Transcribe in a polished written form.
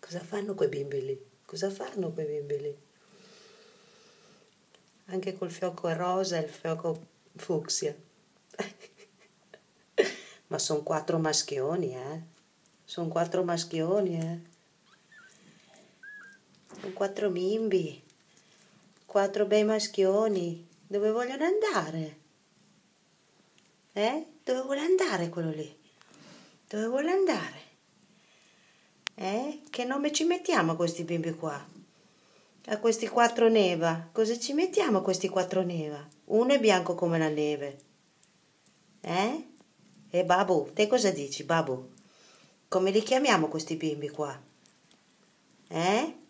Cosa fanno quei bimbi lì? Cosa fanno quei bimbi lì? Anche col fiocco rosa e il fiocco fucsia. Ma sono 4 maschioni, eh? Sono 4 maschioni, eh? Sono 4 bimbi. 4 bei maschioni. Dove vogliono andare? Dove vuole andare quello lì? Dove vuole andare? Che nome ci mettiamo a questi bimbi qua? A questi 4 neva? Cosa ci mettiamo a questi 4 neva? Uno è bianco come la neve. E Babu, te cosa dici, Babu? Come li chiamiamo questi bimbi qua?